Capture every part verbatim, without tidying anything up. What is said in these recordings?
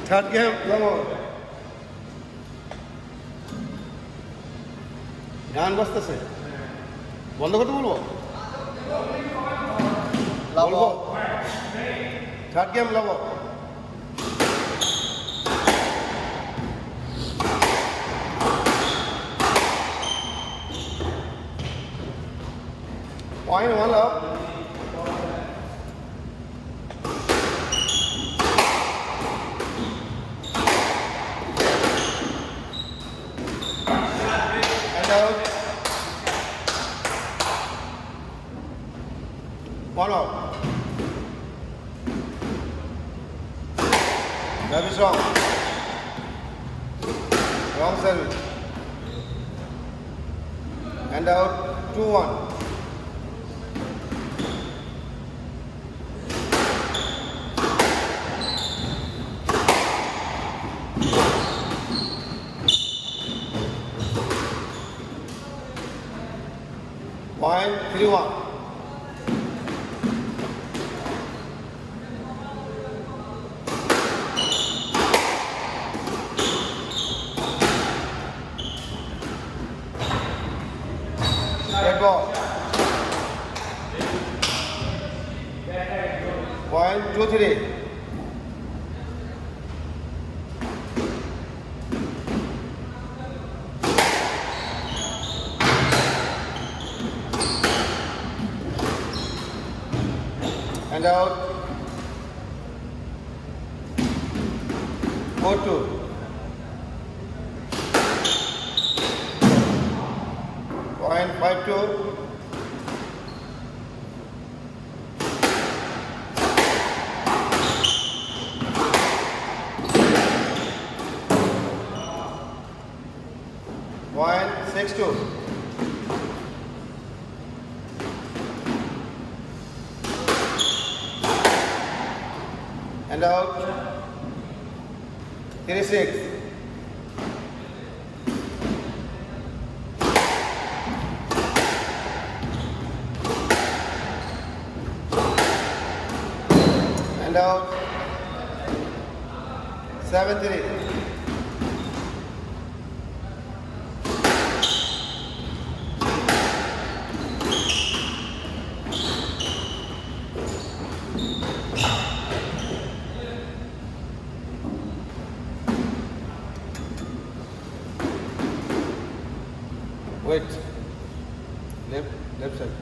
Third game, come on. গান বাজতেছে বন্ধ করতে বলবো বলবো থার্ড গেম লাগো point one love One out. That is wrong. Wrong service. And out. Two one. Point three one. Red ball. Point two three. And out. Four two. Point five two. Point six two. And out. Three six. And out. Seven three. Wait. Left, left side.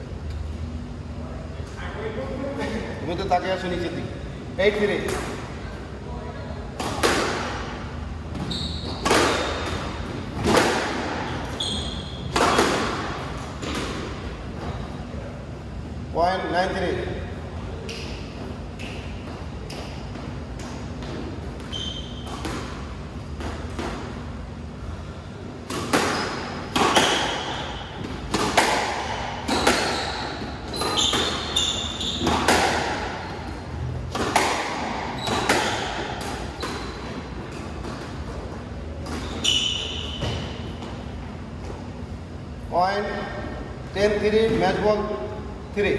তুমি তো তাকে আসো নিচের দিকে eight three. Point nine three. Point ten three, match ball three.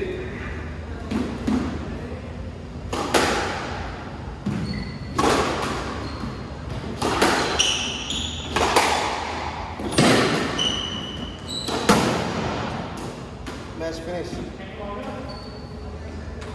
Match finish.